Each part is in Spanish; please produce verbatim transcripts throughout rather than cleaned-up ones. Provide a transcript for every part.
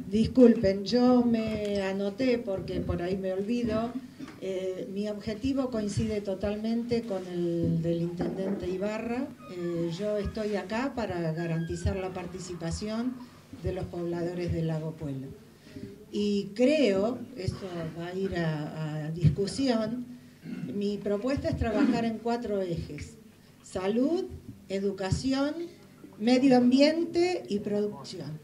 Disculpen, yo me anoté porque por ahí me olvido. Eh, mi objetivo coincide totalmente con el del intendente Ibarra. Eh, yo estoy acá para garantizar la participación de los pobladores del Lago Puelo. Y creo, esto va a ir a, a discusión, mi propuesta es trabajar en cuatro ejes: salud, educación, medio ambiente y producción.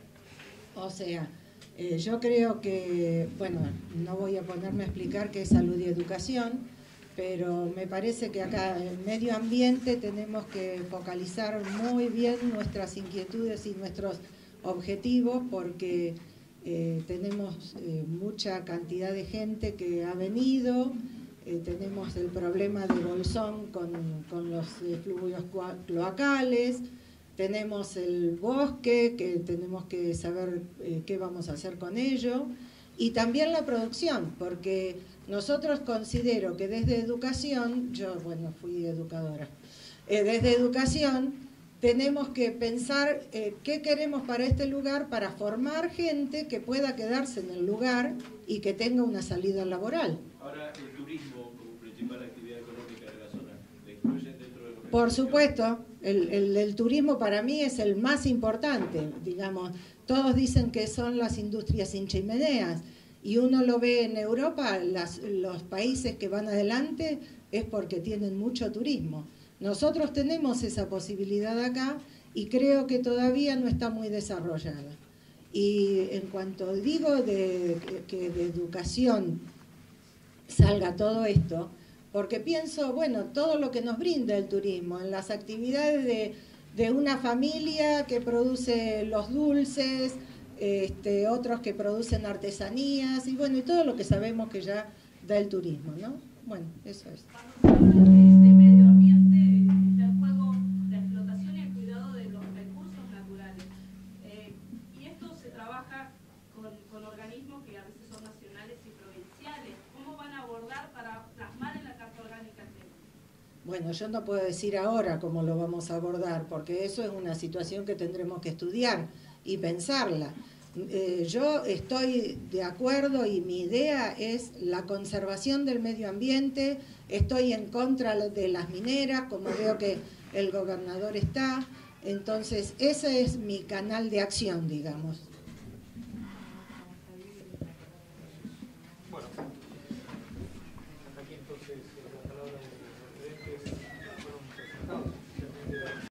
O sea, eh, yo creo que, bueno, no voy a ponerme a explicar qué es salud y educación, pero me parece que acá en medio ambiente tenemos que focalizar muy bien nuestras inquietudes y nuestros objetivos, porque eh, tenemos eh, mucha cantidad de gente que ha venido, eh, tenemos el problema de Bolsón con, con los eh, fluvios cloacales. Tenemos el bosque, que tenemos que saber eh, qué vamos a hacer con ello, y también la producción, porque nosotros considero que desde educación, yo bueno fui educadora, eh, desde educación tenemos que pensar eh, qué queremos para este lugar, para formar gente que pueda quedarse en el lugar y que tenga una salida laboral. Ahora, el turismo como principal actividad económica de la zona, ¿le incluyen dentro de lo que... Por supuesto, el, el, el turismo para mí es el más importante, digamos. Todos dicen que son las industrias sin chimeneas, y uno lo ve en Europa, las, los países que van adelante es porque tienen mucho turismo. Nosotros tenemos esa posibilidad acá y creo que todavía no está muy desarrollada. Y en cuanto digo de, que de educación salga todo esto, porque pienso, bueno, todo lo que nos brinda el turismo, en las actividades de, de una familia que produce los dulces, este, otros que producen artesanías, y bueno, y todo lo que sabemos que ya da el turismo, ¿no? Bueno, eso es. Cuando se habla de, de medio ambiente, está en juego la explotación y el cuidado de los recursos naturales. Eh, y esto se trabaja con, con organismos que a veces son nacionales y provinciales. ¿Cómo van a abordar para plasmar en la Carta Orgánica el tema? Bueno, yo no puedo decir ahora cómo lo vamos a abordar, porque eso es una situación que tendremos que estudiar y pensarla. Eh, yo estoy de acuerdo y mi idea es la conservación del medio ambiente. Estoy en contra de las mineras, como veo que el gobernador está. Entonces, ese es mi canal de acción, digamos.